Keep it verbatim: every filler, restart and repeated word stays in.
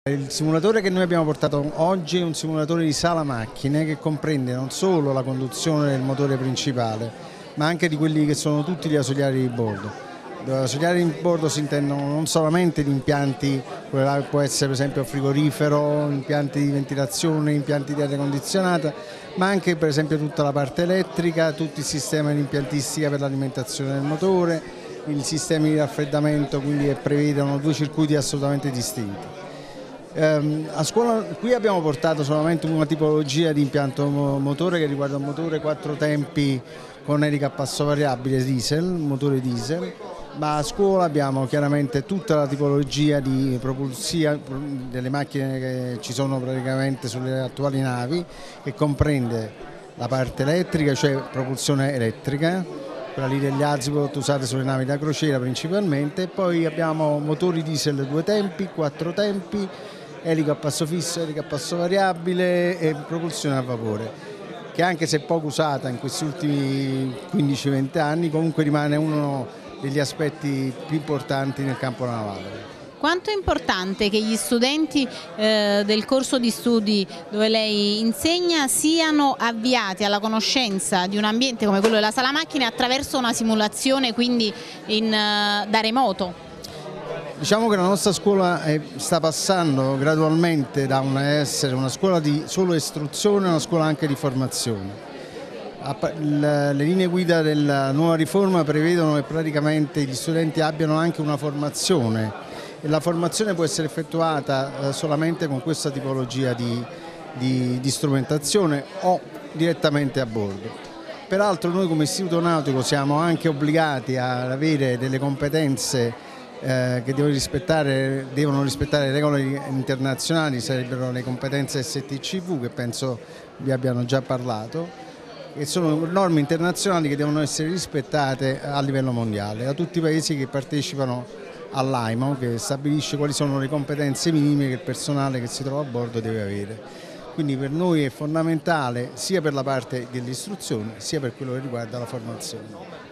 Il simulatore che noi abbiamo portato oggi è un simulatore di sala macchine che comprende non solo la conduzione del motore principale, ma anche di quelli che sono tutti gli ausiliari di bordo. Gli ausiliari di bordo si intendono non solamente gli impianti, quello può essere per esempio frigorifero, impianti di ventilazione, impianti di aria condizionata, ma anche per esempio tutta la parte elettrica, tutto il sistema di impiantistica per l'alimentazione del motore, i sistemi di raffreddamento, quindi che prevedono due circuiti assolutamente distinti. A scuola qui abbiamo portato solamente una tipologia di impianto motore che riguarda un motore quattro tempi con elica a passo variabile diesel, motore diesel, ma a scuola abbiamo chiaramente tutta la tipologia di propulsia delle macchine che ci sono praticamente sulle attuali navi, che comprende la parte elettrica, cioè propulsione elettrica, quella lì degli Azipod usate sulle navi da crociera principalmente, e poi abbiamo motori diesel due tempi, quattro tempi, elica a passo fisso, elica a passo variabile e propulsione a vapore, che anche se poco usata in questi ultimi quindici venti anni comunque rimane uno degli aspetti più importanti nel campo navale. Quanto è importante che gli studenti eh, del corso di studi dove lei insegna siano avviati alla conoscenza di un ambiente come quello della sala macchine attraverso una simulazione, quindi in, da remoto? Diciamo che la nostra scuola è, sta passando gradualmente da una, essere una scuola di solo istruzione a una scuola anche di formazione. Le linee guida della nuova riforma prevedono che praticamente gli studenti abbiano anche una formazione e la formazione può essere effettuata solamente con questa tipologia di, di, di strumentazione o direttamente a bordo. Peraltro noi come Istituto Nautico siamo anche obbligati ad avere delle competenze Eh, che devono rispettare, devono rispettare le regole internazionali, sarebbero le competenze S T C V, che penso vi abbiano già parlato, che sono norme internazionali che devono essere rispettate a livello mondiale da tutti i paesi che partecipano all'A I M O, che stabilisce quali sono le competenze minime che il personale che si trova a bordo deve avere. Quindi per noi è fondamentale sia per la parte dell'istruzione sia per quello che riguarda la formazione.